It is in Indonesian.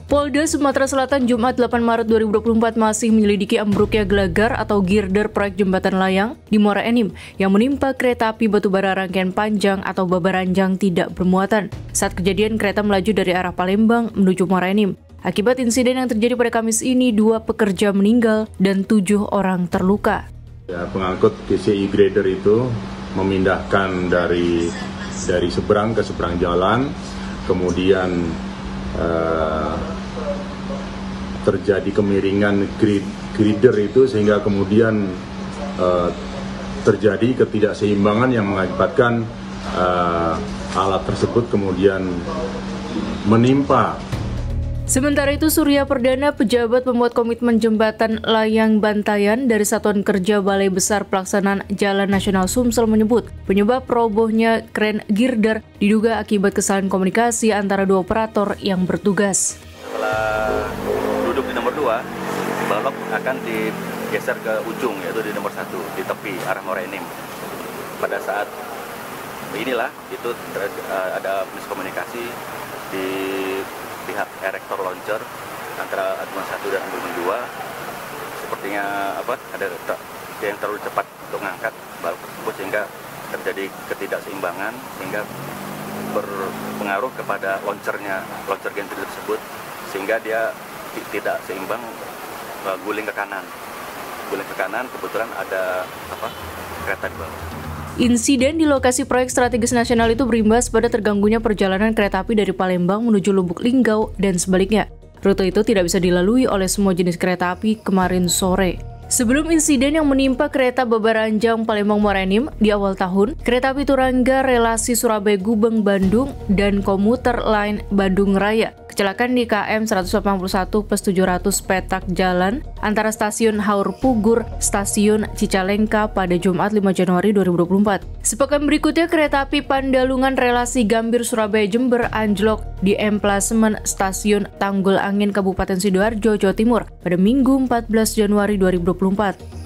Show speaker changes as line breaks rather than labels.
Polda Sumatera Selatan Jumat 8 Maret 2024 masih menyelidiki ambruknya gelagar atau girder proyek jembatan layang di Muara Enim yang menimpa kereta api batubara rangkaian panjang atau babaranjang tidak bermuatan. Saat kejadian, kereta melaju dari arah Palembang menuju Muara Enim. Akibat insiden yang terjadi pada Kamis ini, 2 pekerja meninggal dan 7 orang terluka.
Pengangkut GCI grader itu memindahkan dari seberang ke seberang jalan, kemudian terjadi kemiringan grider itu sehingga kemudian terjadi ketidakseimbangan yang mengakibatkan alat tersebut kemudian menimpa.
Sementara itu, Surya Perdana, pejabat pembuat komitmen jembatan layang Bantayan dari Satuan Kerja Balai Besar Pelaksanaan Jalan Nasional Sumsel menyebut penyebab robohnya kren girder diduga akibat kesalahan komunikasi antara 2 operator yang bertugas.
Setelah duduk di nomor 2, balok akan digeser ke ujung, yaitu di nomor 1 di tepi arah Muara Enim. Pada saat inilah itu ada miskomunikasi di pihak erektor launcher antara Adman 1 dan Adman 2. Sepertinya ada yang terlalu cepat untuk mengangkat balok tersebut sehingga terjadi ketidakseimbangan sehingga berpengaruh kepada launcher gantry tersebut sehingga dia tidak seimbang, guling ke kanan. Kebetulan ada kereta di bawah.
Insiden di lokasi proyek strategis nasional itu berimbas pada terganggunya perjalanan kereta api dari Palembang menuju Lubuk Linggau dan sebaliknya. Rute itu tidak bisa dilalui oleh semua jenis kereta api kemarin sore. Sebelum insiden yang menimpa kereta Babaranjang Palembang Muara Enim di awal tahun, kereta api Turangga relasi Surabaya Gubeng Bandung dan komuter lain Bandung Raya kecelakaan di KM 181/700 petak jalan antara stasiun Haur Pugur, stasiun Cicalengka pada Jumat 5 Januari 2024. Sepekan berikutnya, kereta api Pandalungan relasi Gambir Surabaya Jember anjlok di emplasemen stasiun Tanggul Angin Kabupaten Sidoarjo, Jawa Timur pada Minggu 14 Januari 2024.